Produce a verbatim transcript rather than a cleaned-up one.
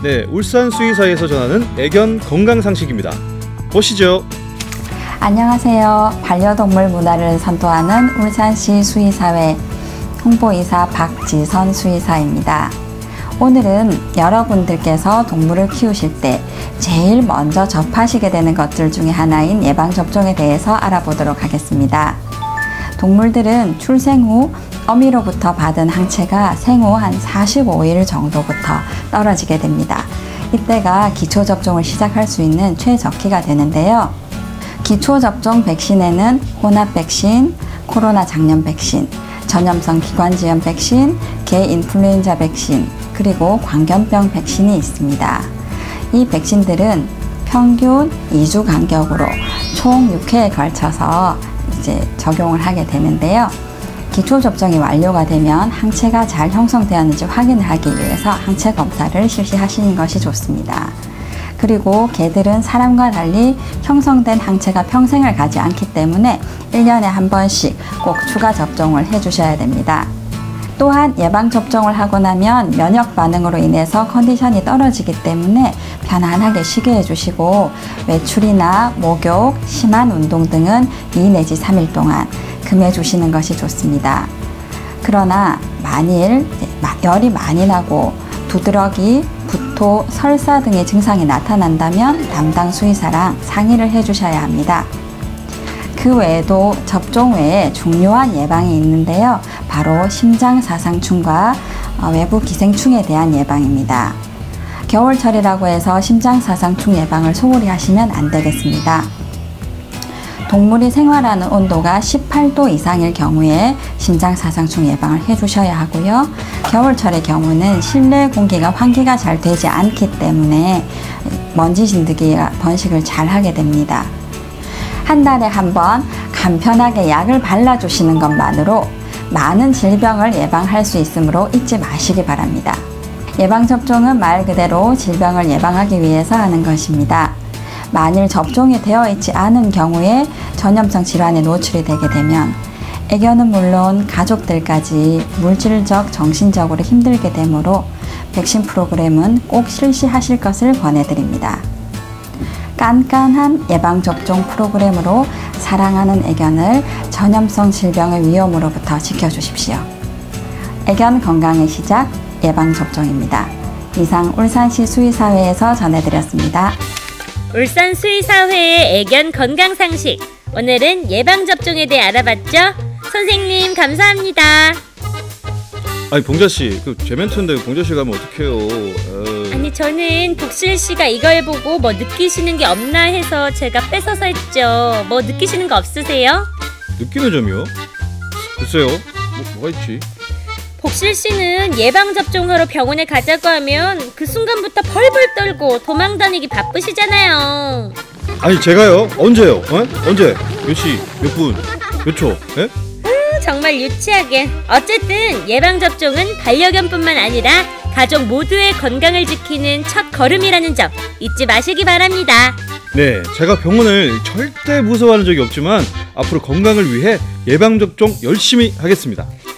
네, 울산 수의사에서 전하는 애견 건강상식입니다. 보시죠. 안녕하세요. 반려동물 문화를 선도하는 울산시 수의사회 홍보이사 박지선 수의사입니다. 오늘은 여러분들께서 동물을 키우실 때 제일 먼저 접하시게 되는 것들 중에 하나인 예방접종에 대해서 알아보도록 하겠습니다. 동물들은 출생 후 어미로부터 받은 항체가 생후 한 사십오 일 정도부터 떨어지게 됩니다. 이때가 기초접종을 시작할 수 있는 최적기가 되는데요. 기초접종 백신에는 혼합 백신, 코로나 장염 백신, 전염성 기관지염 백신, 개 인플루엔자 백신, 그리고 광견병 백신이 있습니다. 이 백신들은 평균 이 주 간격으로 총 육 회에 걸쳐서 이제 적용을 하게 되는데요. 기초접종이 완료가 되면 항체가 잘 형성되었는지 확인을 하기 위해서 항체 검사를 실시하시는 것이 좋습니다. 그리고 개들은 사람과 달리 형성된 항체가 평생을 가지 않기 때문에 일 년에 한 번씩 꼭 추가 접종을 해주셔야 됩니다. 또한 예방접종을 하고 나면 면역 반응으로 인해서 컨디션이 떨어지기 때문에 편안하게 쉬게 해주시고 외출이나 목욕, 심한 운동 등은 이 내지 삼 일 동안 금해주시는 것이 좋습니다. 그러나 만일 열이 많이 나고 두드러기, 구토, 설사 등의 증상이 나타난다면 담당 수의사랑 상의를 해주셔야 합니다. 그 외에도 접종 외에 중요한 예방이 있는데요. 바로 심장사상충과 외부 기생충에 대한 예방입니다. 겨울철이라고 해서 심장사상충 예방을 소홀히 하시면 안 되겠습니다. 동물이 생활하는 온도가 십팔 도 이상일 경우에 심장사상충 예방을 해주셔야 하고요. 겨울철의 경우는 실내 공기가 환기가 잘 되지 않기 때문에 먼지 진드기가 번식을 잘 하게 됩니다. 한 달에 한 번 간편하게 약을 발라주시는 것만으로 많은 질병을 예방할 수 있으므로 잊지 마시기 바랍니다. 예방접종은 말 그대로 질병을 예방하기 위해서 하는 것입니다. 만일 접종이 되어 있지 않은 경우에 전염성 질환에 노출이 되게 되면 애견은 물론 가족들까지 물질적, 정신적으로 힘들게 되므로 백신 프로그램은 꼭 실시하실 것을 권해드립니다. 깐깐한 예방접종 프로그램으로 사랑하는 애견을 전염성 질병의 위험으로부터 지켜주십시오. 애견 건강의 시작, 예방접종입니다. 이상 울산시 수의사회에서 전해드렸습니다. 울산 수의사회의 애견 건강상식, 오늘은 예방접종에 대해 알아봤죠? 선생님 감사합니다. 아니 봉자씨, 그 제 멘트인데 봉자씨 가면 어떡해요. 에이. 아니 저는 복실씨가 이걸 보고 뭐 느끼시는 게 없나 해서 제가 뺏어서 했죠. 뭐 느끼시는 거 없으세요? 느끼는 점이요? 글쎄요, 뭐, 뭐가 있지? 복실씨는 예방접종하러 병원에 가자고 하면 그 순간부터 벌벌 떨고 도망다니기 바쁘시잖아요. 아니 제가요? 언제요? 어? 언제? 몇 시? 몇 분? 몇 초? 에? 정말 유치하게. 어쨌든 예방접종은 반려견뿐만 아니라 가족 모두의 건강을 지키는 첫 걸음이라는 점 잊지 마시기 바랍니다. 네, 제가 병원을 절대 무서워하는 적이 없지만 앞으로 건강을 위해 예방접종 열심히 하겠습니다.